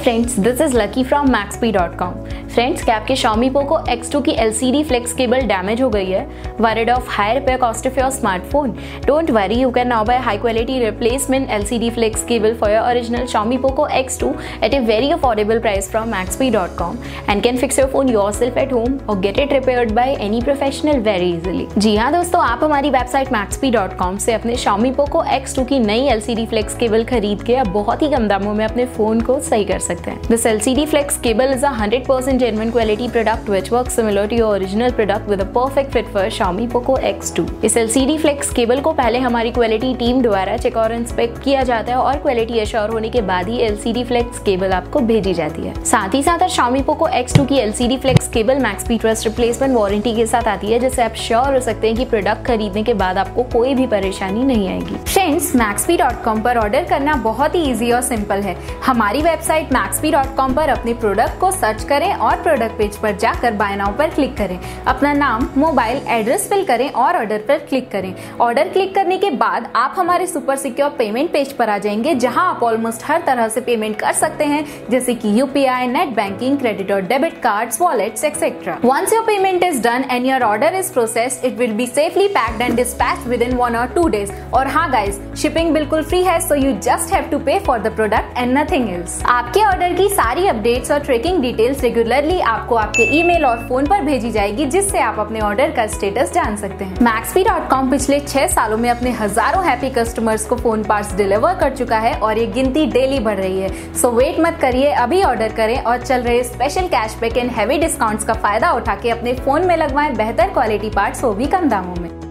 Friends, this is Lucky from maxp.com। Friends, क्या आपके Xiaomi Poco X2 की LCD फ्लेक्स केबल डैमेज हो गई है? Worried of high repair cost of your smartphone? Don't worry, you can now buy high quality replacement LCD flex cable for your original Xiaomi Poco X2 at a very affordable price from maxp.com and can fix your phone yourself at home or get it repaired by any professional very easily। जी हाँ दोस्तों, आप हमारी website maxp.com से अपने Xiaomi Poco X2 की नई LCD flex cable खरीद के अब बहुत ही कम दामों में अपने फोन को सही कर सकते हैं। This LCD flex cable is a 100% genuine quality product which works similar to your original product with a perfect fit for Xiaomi Poco X2। इस LCD flex केबल को पहले हमारी क्वालिटी टीम द्वारा चेक और इंस्पेक्ट किया जाता है और क्वालिटी एश्योर होने के बाद ही LCD flex केबल आपको भेजी जाती है। साथ ही साथ Xiaomi Poco X2 की LCD flex cable Maxp Trust replacement warranty के साथ आती है, जिससे आप श्योर हो सकते हैं कि प्रोडक्ट खरीदने के बाद आपको कोई भी परेशानी नहीं आएगी। फ्रेंड्स, maxp.com पर ऑर्डर करना बहुत ही इजी और सिंपल है। हमारी वेबसाइट maxp.com पर अपने प्रोडक्ट को सर्च करें और प्रोडक्ट पेज पर जाकर बाय नाउ पर क्लिक करें। अपना नाम, मोबाइल एड्रेस फिल करें और ऑर्डर पर क्लिक करें। ऑर्डर क्लिक करने के बाद आप हमारे सुपर सिक्योर पेमेंट पेज पर आ जाएंगे, जहां आप ऑलमोस्ट हर तरह से पेमेंट कर सकते हैं, जैसे कि UPI, नेट बैंकिंग, क्रेडिट और debit cards, wallets etcetera. Once your payment is done and your order is processed, it will be safely packed and dispatched within 1 or 2 days। और हाँ गाइस, शिपिंग बिल्कुल free है, so you just have to pay for the product and nothing else। आपके order की सारी updates और tracking details regularly आपको आपके ईमेल और फोन पर भेजी जाएगी, जिससे आप अपने ऑर्डर का स्टेटस जान सकते हैं। maxp.com पिछले 6 सालों में अपने हजारों हैप्पी कस्टमर्स को फोन पार्ट्स डिलीवर कर चुका है और ये गिनती डेली बढ़ रही है। सो वेट मत करिए, अभी ऑर्डर करें और चल रहे special cashback and heavy discounts का फायदा उठा के अपने फोन में लगवाएं बेहतर क्वालिटी पार्ट्स, वो भी कम दामों में।